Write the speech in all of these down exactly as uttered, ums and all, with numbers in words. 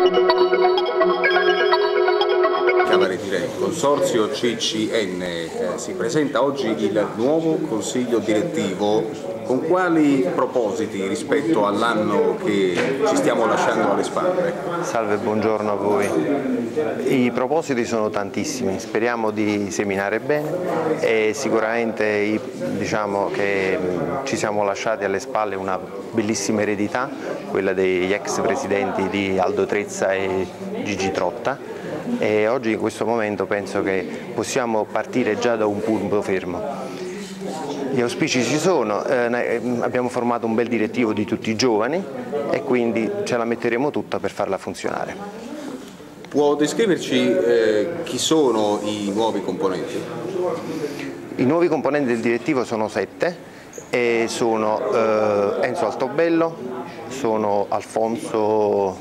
Il consorzio C C N eh, si presenta oggi il nuovo consiglio direttivo. Con quali propositi rispetto all'anno che ci stiamo lasciando alle spalle? Salve, buongiorno a voi. I propositi sono tantissimi, speriamo di seminare bene e sicuramente diciamo che ci siamo lasciati alle spalle una bellissima eredità, quella degli ex presidenti di Aldo Trezza e Gigi Trotta, e oggi in questo momento penso che possiamo partire già da un punto fermo. Gli auspici ci sono, eh, abbiamo formato un bel direttivo di tutti i giovani e quindi ce la metteremo tutta per farla funzionare. Può descriverci eh, chi sono i nuovi componenti? I nuovi componenti del direttivo sono sette e sono eh, Enzo Altobello, sono Alfonso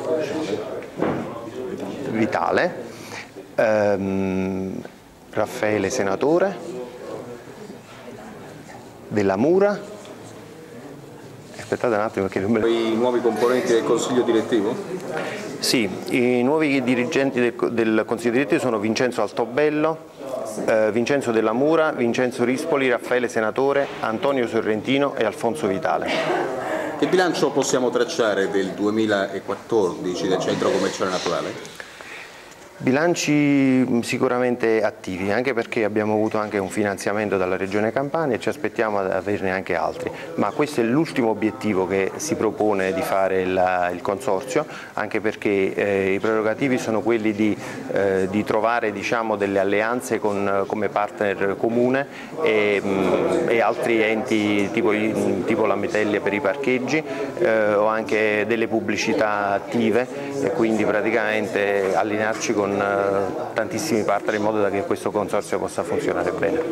Vitale, ehm, Raffaele Senatore, Della Mura. Aspettate un attimo perché non me lo... I nuovi componenti del Consiglio direttivo? Sì, i nuovi dirigenti del, del Consiglio direttivo sono Vincenzo Altobello, eh, Vincenzo Della Mura, Vincenzo Rispoli, Raffaele Senatore, Antonio Sorrentino e Alfonso Vitale. Che bilancio possiamo tracciare del duemilaquattordici del Centro Commerciale Naturale? Bilanci sicuramente attivi, anche perché abbiamo avuto anche un finanziamento dalla Regione Campania e ci aspettiamo ad averne anche altri, ma questo è l'ultimo obiettivo che si propone di fare il, il Consorzio, anche perché eh, i prerogativi sono quelli di, eh, di trovare diciamo, delle alleanze con, come partner comune e, mh, e altri enti tipo, tipo la Metelle per i parcheggi eh, o anche delle pubblicità attive e quindi praticamente allinearci con tantissimi partner in modo da che questo consorzio possa funzionare bene.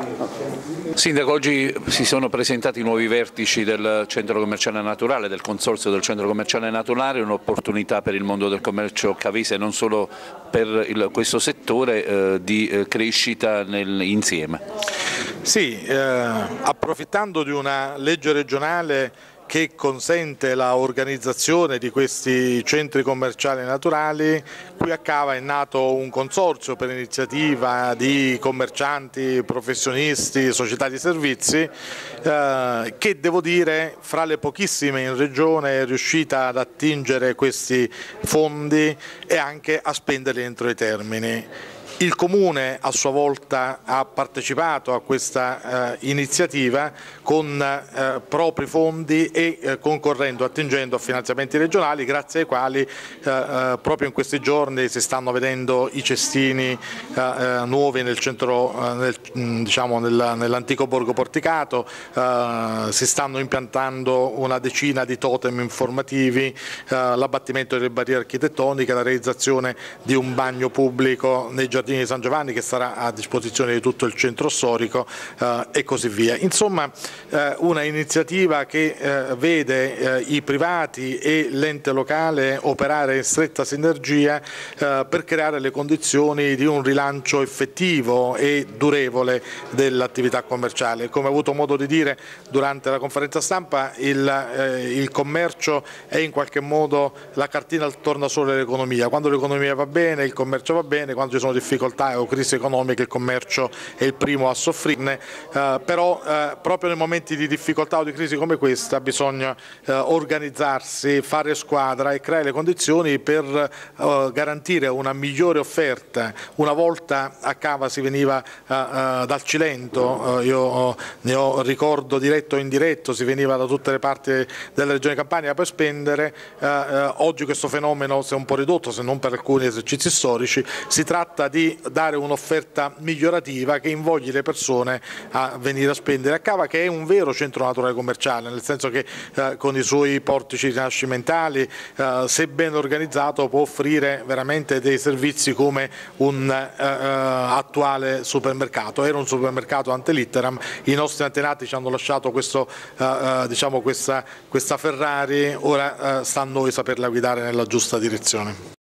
Sindaco, oggi si sono presentati i nuovi vertici del Centro Commerciale Naturale, del Consorzio del Centro Commerciale Naturale, un'opportunità per il mondo del commercio cavese, non solo per il, questo settore eh, di eh, crescita nel, insieme. Sì, eh, approfittando di una legge regionale che consente l'organizzazione di questi centri commerciali naturali, qui a Cava è nato un consorzio per iniziativa di commercianti, professionisti, società di servizi, eh, che devo dire fra le pochissime in regione è riuscita ad attingere questi fondi e anche a spenderli entro i termini. Il Comune a sua volta ha partecipato a questa eh, iniziativa con eh, propri fondi e eh, concorrendo, attingendo a finanziamenti regionali, grazie ai quali eh, eh, proprio in questi giorni si stanno vedendo i cestini eh, eh, nuovi nel centro, eh, nel, diciamo nel, nell'antico borgo porticato, eh, si stanno impiantando una decina di totem informativi, eh, l'abbattimento delle barriere architettoniche, la realizzazione di un bagno pubblico nei giardini di San Giovanni che sarà a disposizione di tutto il centro storico eh, e così via. Insomma eh, una iniziativa che eh, vede eh, i privati e l'ente locale operare in stretta sinergia eh, per creare le condizioni di un rilancio effettivo e durevole dell'attività commerciale. Come ho avuto modo di dire durante la conferenza stampa, il, eh, il commercio è in qualche modo la cartina al tornasole dell'economia. Quando l'economia va bene il commercio va bene, quando ci sono difficoltà o crisi economiche il commercio è il primo a soffrirne, eh, però eh, proprio nei momenti di difficoltà o di crisi come questa bisogna eh, organizzarsi, fare squadra e creare le condizioni per eh, garantire una migliore offerta. Una volta a Cava si veniva eh, eh, dal Cilento, eh, io ne ho ricordo diretto o indiretto, si veniva da tutte le parti della regione Campania per spendere, eh, eh, oggi questo fenomeno si è un po' ridotto se non per alcuni esercizi storici, si tratta di dare un'offerta migliorativa che invogli le persone a venire a spendere a Cava, che è un vero centro naturale commerciale, nel senso che eh, con i suoi portici rinascimentali, eh, se ben organizzato, può offrire veramente dei servizi come un eh, attuale supermercato. Era un supermercato ante litteram, i nostri antenati ci hanno lasciato questo, eh, diciamo questa, questa Ferrari, ora eh, sta a noi saperla guidare nella giusta direzione.